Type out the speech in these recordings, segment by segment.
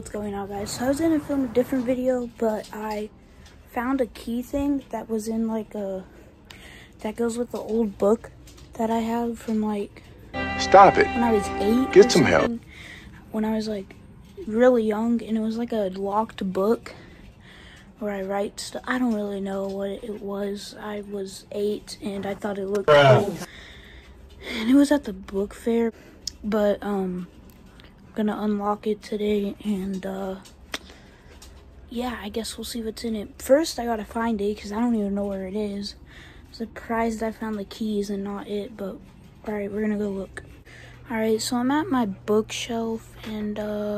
what's going on, guys? So I was gonna film a different video, but I found a key thing that was in like that goes with the old book that I have from like Stop it. when I was 8. Get some help. When I was like really young, and it was like a locked book where I write stuff. I don't really know what it was. I was 8 and I thought it looked cool. And it was at the book fair, but I'm gonna unlock it today, and yeah, I guess we'll see what's in it. First, I gotta find it because I don't even know where it is. I'm surprised I found the keys and not it, but all right, we're gonna go look. All right, so I'm at my bookshelf, and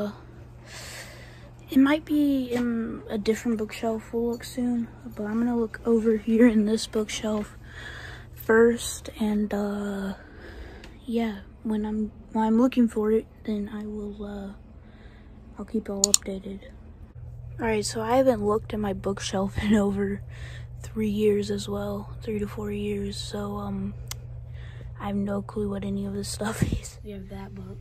it might be in a different bookshelf. We'll look soon, but I'm gonna look over here in this bookshelf first, and yeah, when I'm looking for it, then I will I'll keep y'all updated. All right, so I haven't looked at my bookshelf in over 3 years as well, 3 to 4 years. So I have no clue what any of this stuff is. We have that book.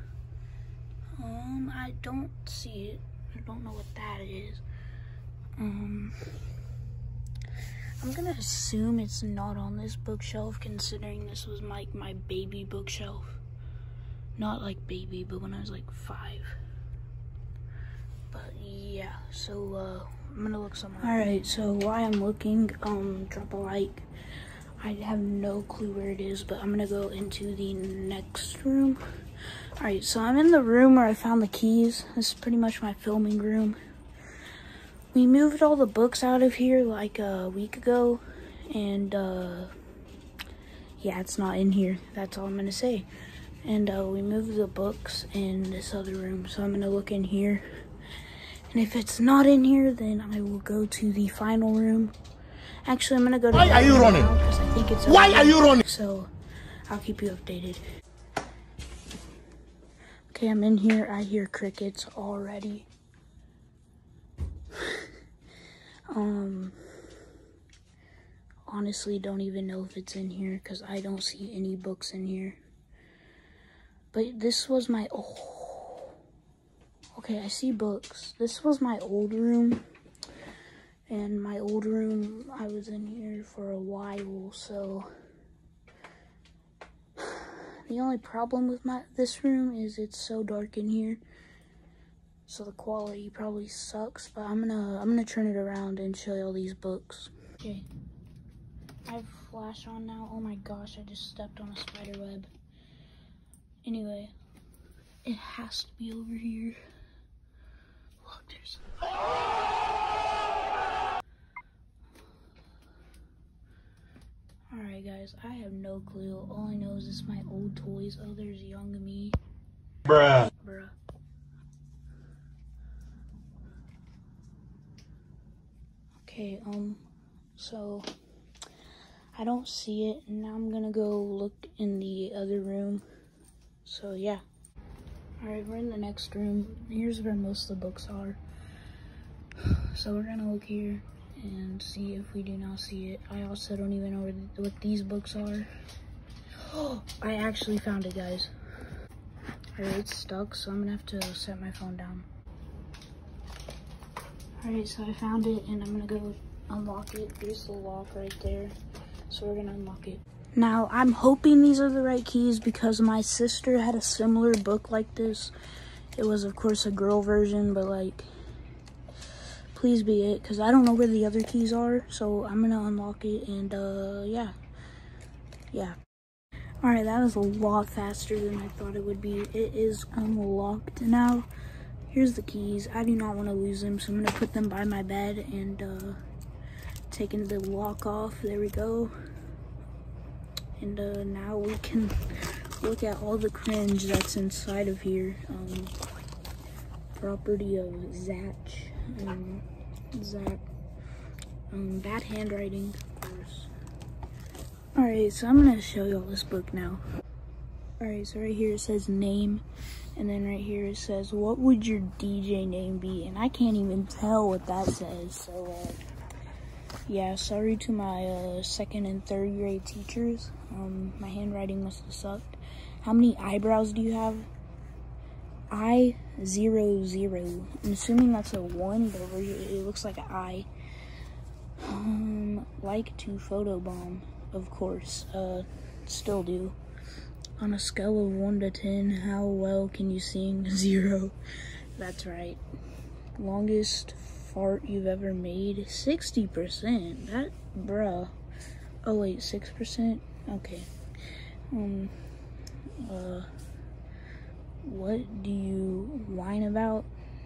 I don't see it. I don't know what that is. I'm gonna assume it's not on this bookshelf, considering this was like my baby bookshelf. Not like baby, but when I was like 5. But yeah, so I'm gonna look somewhere. All right, so while I'm looking, drop a like. I have no clue where it is, but I'm gonna go into the next room. All right, so I'm in the room where I found the keys. This is pretty much my filming room. We moved all the books out of here like a week ago, and yeah, it's not in here. That's all I'm gonna say. And we moved the books in this other room, so I'm gonna look in here. And if it's not in here, then I will go to the final room. Actually, I'm gonna go to Why are you running? Because I think it's Why are you running? So I'll keep you updated. Okay, I'm in here. I hear crickets already. Honestly, don't even know if it's in here because I don't see any books in here. But this was my, okay, I see books. This was my old room. And my old room, I was in here for a while, so the only problem with this room is it's so dark in here. So the quality probably sucks, but I'm gonna turn it around and show you all these books. Okay. I have flash on now. Oh my gosh, I just stepped on a spider web. Anyway, it has to be over here. Look, there's... Alright guys, I have no clue. All I know is this is my old toys. Oh, there's young me. Bruh. Okay, so I don't see it, and now I'm gonna go look in the other room. So yeah. Alright, we're in the next room. Here's where most of the books are. So we're gonna look here and see if we do not see it. I also don't even know what these books are. Oh, I actually found it, guys. Alright, it's stuck, so I'm gonna have to set my phone down. Alright, so I found it, and I'm gonna go unlock it. There's the lock right there. So we're gonna unlock it. Now, I'm hoping these are the right keys because my sister had a similar book like this. It was, of course, a girl version, but like, please be it, because I don't know where the other keys are. So I'm gonna unlock it, and yeah. Alright, that was a lot faster than I thought it would be. It is unlocked now. Here's the keys. I do not want to lose them, so I'm gonna put them by my bed and taking the lock off. There we go. And now we can look at all the cringe that's inside of here. Property of Zach. Bad handwriting, of course. Alright, so I'm gonna show you all this book now. Alright, so right here it says name, and then right here it says, what would your DJ name be? And I can't even tell what that says, so yeah, sorry to my 2nd and 3rd grade teachers. My handwriting must have sucked. How many eyebrows do you have? I00. I'm assuming that's a 1, but it looks like an I. Like to photobomb, of course. Still do. On a scale of 1 to 10, how well can you sing? 0. That's right. Longest fart you've ever made? 60%. That, bruh. Oh wait, 6%? Okay. What do you whine about?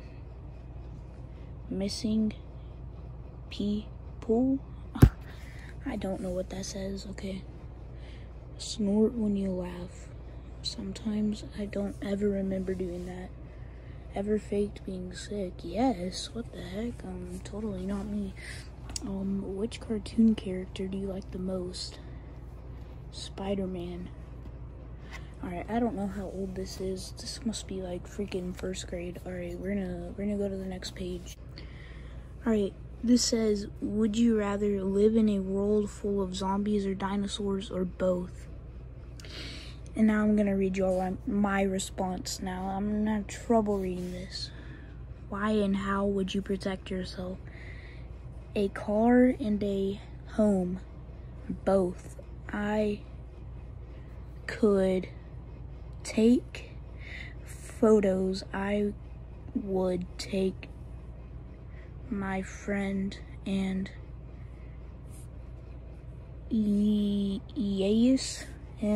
Missing pee pool? I don't know what that says, okay. Snort when you laugh. Sometimes I don't ever remember doing that. Ever faked being sick? Yes, what the heck? Totally not me. Which cartoon character do you like the most? Spider-Man. Alright, I don't know how old this is. This must be like freaking 1st grade. Alright, we're gonna go to the next page. Alright, this says, would you rather live in a world full of zombies or dinosaurs or both? And now I'm gonna read you all my response now. I'm gonna have trouble reading this. Why and how would you protect yourself? A car and a home. Both. I could take photos. I would take my friend and use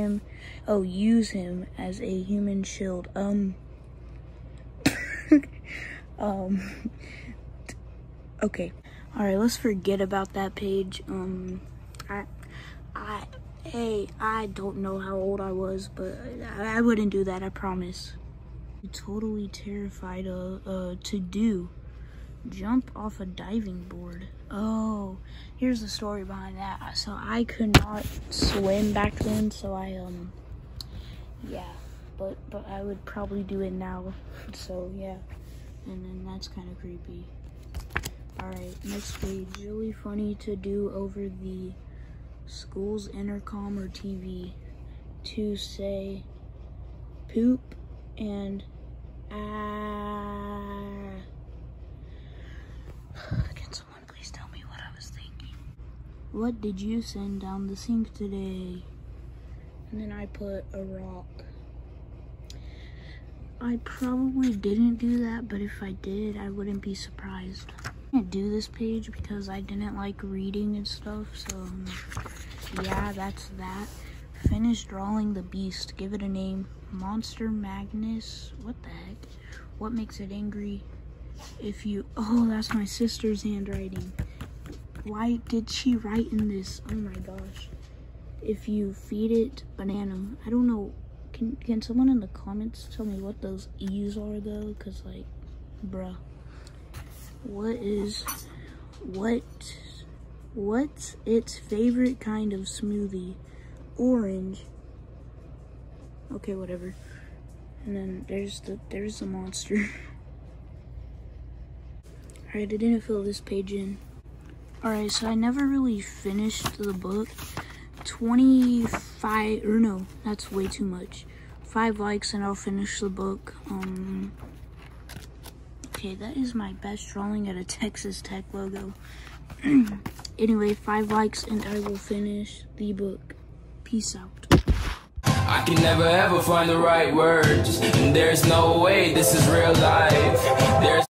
him as a human shield. Okay. Alright, let's forget about that page. I don't know how old I was, but I wouldn't do that, I promise. Totally terrified to do. Jump off a diving board. Oh, here's the story behind that. So I could not swim back then, so yeah, but I would probably do it now. So yeah, and then that's kind of creepy. Alright, next page. Really funny to do over the school's intercom or TV to say poop and Can someone please tell me what I was thinking? What did you send down the sink today? And then I put a rock. I probably didn't do that, but if I did, I wouldn't be surprised. I didn't do this page because I didn't like reading and stuff, so yeah, that's that. Finish drawing the beast. Give it a name. Monster Magnus. What the heck? What makes it angry? If you... Oh, that's my sister's handwriting. Why did she write in this? Oh my gosh. If you feed it banana. I don't know. Can someone in the comments tell me what those E's are though? Because like, bruh. What's its favorite kind of smoothie? Orange. Okay, whatever. And then there's the monster. Alright, I didn't fill this page in. Alright, so I never really finished the book. 25, or no, that's way too much. 5 likes and I'll finish the book. Okay, that is my best drawing at a Texas Tech logo. Anyway, 5 likes and I will finish the book. Peace out. I can never ever find the right words, and there's no way this is real life. There's